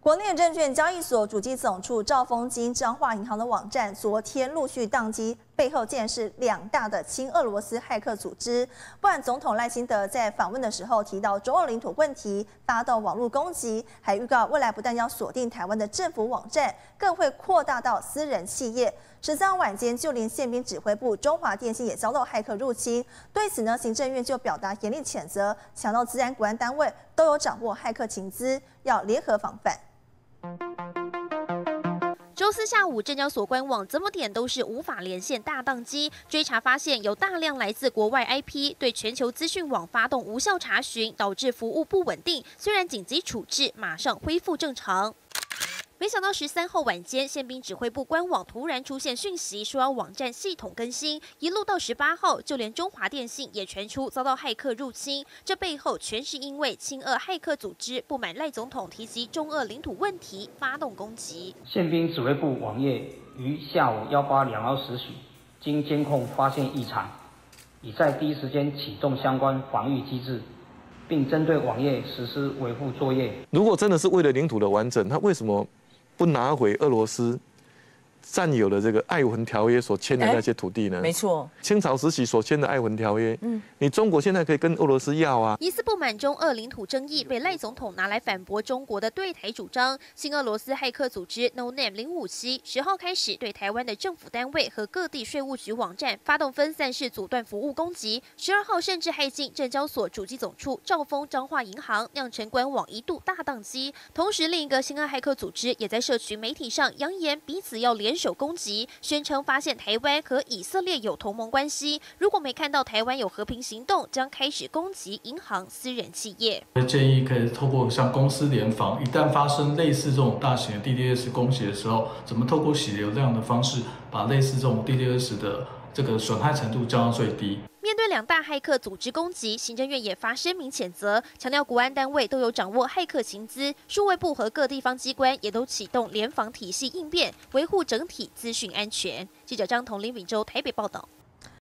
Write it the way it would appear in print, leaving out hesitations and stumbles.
国内证券交易所主机总处兆丰金彰化银行的网站昨天陆续宕机，背后竟然是两大的亲俄罗斯骇客组织。不然，总统赖清德在访问的时候提到中俄领土问题，发动网络攻击，还预告未来不但要锁定台湾的政府网站，更会扩大到私人企业。13号晚间，就连宪兵指挥部中华电信也遭到骇客入侵。对此呢，行政院就表达严厉谴责，强调治安国安单位都有掌握骇客情资，要联合防范。 周四下午，证交所官网怎么点都是无法连线大宕机，追查发现有大量来自国外 IP 对全球资讯网发动无效查询，导致服务不稳定。虽然紧急处置，马上恢复正常。没想到13号晚间，宪兵指挥部官网突然出现讯息，说要网站系统更新，一路到18号，就连中华电信也传出遭到骇客入侵。这背后全是因为亲俄骇客组织不满赖总统提及中俄领土问题，发动攻击。 宪兵指挥部网页于下午18:02时许，经监控发现异常，已在第一时间启动相关防御机制，并针对网页实施维护作业。 如果真的是为了领土的完整，他为什么不拿回俄罗斯占有的这个爱魂条约所签的那些土地呢？ 没错， 清朝时期所签的爱魂条约，你中国现在可以跟俄罗斯要啊。 疑似不满中俄领土争议，被赖总统拿来反驳中国的对台主张。新俄罗斯骇客组织 No Name 057 10号开始对台湾的政府单位和各地税务局网站发动分散式阻断服务攻击。12号甚至骇进证交所主机总处兆丰彰化银行，酿成官网一度大宕机。同时，另一个新俄骇客组织也在社群媒体上扬言彼此要联手攻击，宣称发现台湾和以色列有同盟关系，如果没看到台湾有和平行动，将开始攻击银行、私人企业。 建议可以透过像公司联防，一旦发生类似这种大型的 DDoS 攻击的时候，怎么透过洗流量的方式，把类似这种 DDoS 的这个损害程度降到最低。 面对两大骇客组织攻击，行政院也发声明谴责，强调国安单位都有掌握骇客情资，数位部和各地方机关也都启动联防体系应变，维护整体资讯安全。记者张彤、林秉洲台北报道。